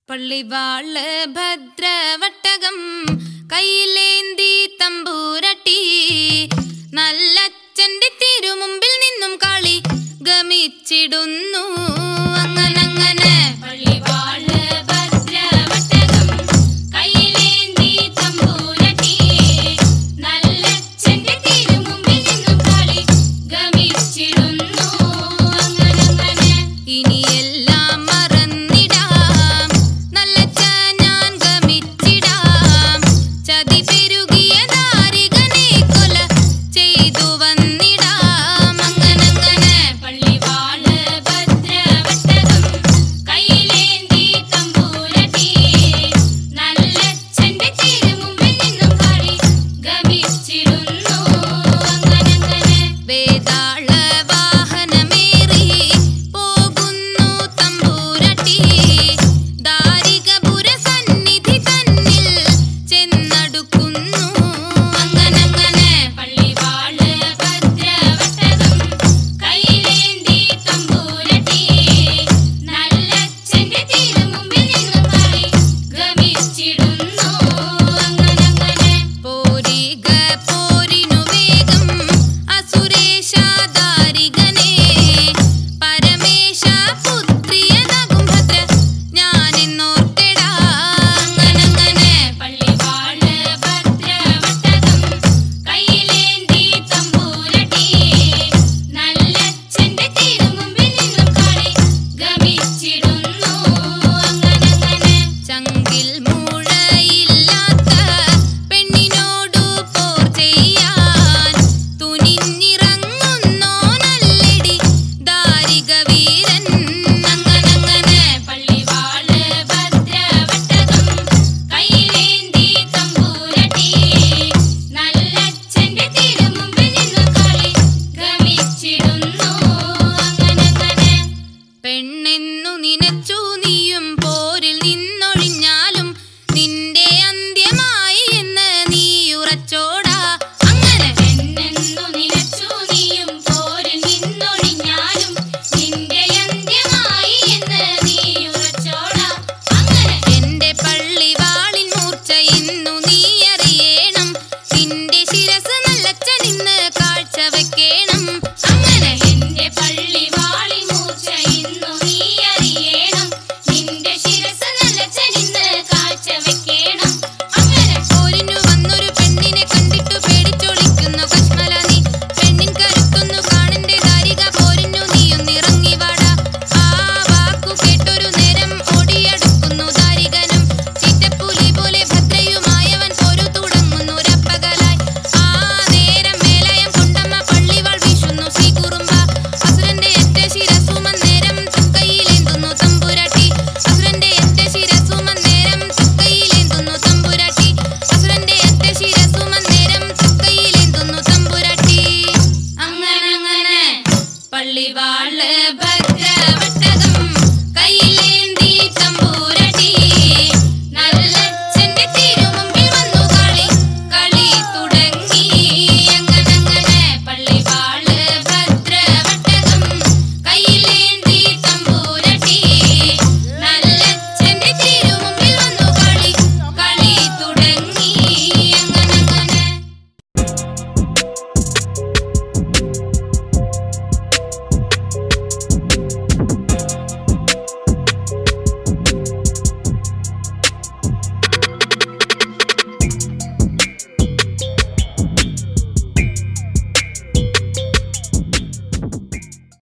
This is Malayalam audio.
പള്ളിവാള് ഭദ്രവട്ടകം കയ്യിലേന്തി തമ്പൂരട്ടി നല്ലച്ഛന്റെ തിരുമുമ്പിൽ നിന്നും കളി ഗമിച്ചിടുന്നു. അങ്ങനങ്ങനെ പള്ളിവാള് ഭദ്രവട്ടകം കയ്യിലേന്തി തമ്പൂരട്ടി നല്ലച്ഛന്റെ തിരുമുമ്പിൽ നിന്നും കളി ഗമിച്ചിടുന്നു. അങ്ങനങ്ങനെ ഇനിയെല്ലാം മറന്നിടാം, നല്ലച്ഛ ഞാൻ ഗമിച്ചിടാം. ചതി പെരുകിയ ദാരികനെ കൊല ചെയ്തു വന്നിടാം. അങ്ങനങ്ങനെ പള്ളിവാള് ഭദ്രവട്ടകം കയ്യിലേന്തി തമ്പൂരട്ടി നല്ലച്ഛന്റെ തിരുമുമ്പിൽ നിന്നും കളി ഗമിച്ചിടുന്നു. അങ്ങനങ്ങനെ വേതാള വാഹനമേറി പോകുന്നു തമ്പൂരട്ടി ദാരികപുര സന്നിധി തന്നിൽ ചെന്നടുക്കുന്നു. അങ്ങനങ്ങനെ പള്ളിവാള് ഭദ്രവട്ടകം കയ്യിലേന്തി തമ്പൂരട്ടി നല്ലച്ഛന്റെ തിരുമുമ്പിൽ നിന്നും കളി ഗമിച്ചിടുന്നു. അങ്ങനങ്ങനെ പോരിക പോരിനു വേഗം അസുരേശ ദാരികനെ പരമേശ പുത്രിയതാകും ഭദ്ര ഞാനെന്നോർത്തിടാ. അങ്ങനങ്ങനെ പള്ളിവാള് ഭദ്രവട്ടകം കയ്യിലേന്തി തമ്പൂരട്ടി നല്ലച്ഛന്റെ തിരുമുമ്പിൽ നിന്നും കളി ഗമിച്ചിടുന്നു. അങ്ങനങ്ങനെ ചങ്കിൽ മൂഴയില്ലാത്ത പെണ്ണിനോടു പോർ ചെയ്യാൻ തുനിഞ്ഞിറങ്ങുന്നോ നല്ലടി ദാരിക വീരൻ. അങ്ങനങ്ങനെ പള്ളിവാള് ഭദ്രവട്ടകം കയ്യിലേന്തി തമ്പൂരട്ടി നല്ലച്ഛന്റെ തിരുമുമ്പിൽ നിന്നും കളി ഗമിച്ചിടുന്നു. അങ്ങനങ്ങനെ പെണ്ണെന്നു നിനച്ചു നീയും പോരിൽ നിന്നൊഴിഞ്ഞാലും നിന്റെ അന്ത്യമായി എന്ന് നീയുറച്ചോടാ. അങ്ങനെ പെണ്ണെന്നു നിനച്ചു നീയും പോരിൽ നിന്നൊഴിഞ്ഞാലും നിന്റെ അന്ത്യമായി എന്ന് നീയുറച്ചോടാ. അങ്ങനെ എന്റെ പള്ളിവാളിൻ മൂർച്ച ഇന്നു നീ അറിയണം, നിന്റെ ശിരസ് നല്ലച്ഛൻ ഇന്ന് കാഴ്ച വെക്കണം. അങ്ങനെ എന്റെ പള്ളിവാളിൻ മൂർച്ച ഇന്നു നീ അറിയണം, നിന്റെ ശിരസ് നല്ലച്ഛൻ ഇന്ന് കാഴ്ച വെക്കണം. അങ്ങനെ പോരിനു വന്നൊരു പെണ്ണിനെ കണ്ടിട്ടു പേടിച്ചൊളിക്കുന്നു കശ്മല നീ. പെണ്ണിൻ കരുത്തൊന്നു കാണന്റെ ദാരിക പോരിനു നീയൊന്നിറങ്ങി വാടാ. ആ വാക്കു കേട്ടൊരു നേരം ഓടിയടുക്കുന്നു ദാരികനും. ചീറ്റപ്പുലി പോലെ ഭദ്രയുമായവൻ പോരു തുടങ്ങുന്നു രപ്പകലായി. ആ നേരം മേലയം കൊണ്ടമ്മ പള്ളിവാൾ വീശുന്നു ശ്രീകുറുമ്പ. അസുരന്റെ ഏറ്റ ശിരസുമന്നേരം തക്കയിലേന്തുന്നു തമ്പുരാട്ടി. അസുരന്റെ ഏറ്റ ശിരസുമന്നേരം തക്കയിലേന്തുന്നു തമ്പുരാട്ടി. അസുരന്റെ ഏറ്റ ശിരസുമന്നേരം തക്കയിലേന്തുന്നു തമ്പുരാട്ടി. അങ്ങനങ്ങനെ പള്ളിവാള് ഭദ്രവട്ടകം കയ്യിലേന്തി തമ്പൂരട്ടി നല്ലച്ഛന്റെ തിരുമുമ്പിൽ വന്നു കളി തുടങ്ങി. അങ്ങനങ്ങനെ പള്ളിവാള് ഭദ്രവട്ടകം കയ്യിലേന്തി തമ്പൂരട്ടി നല്ലച്ഛന്റെ തിരുമുമ്പിൽ വന്നു കളി തുടങ്ങി. അങ്ങനങ്ങനെ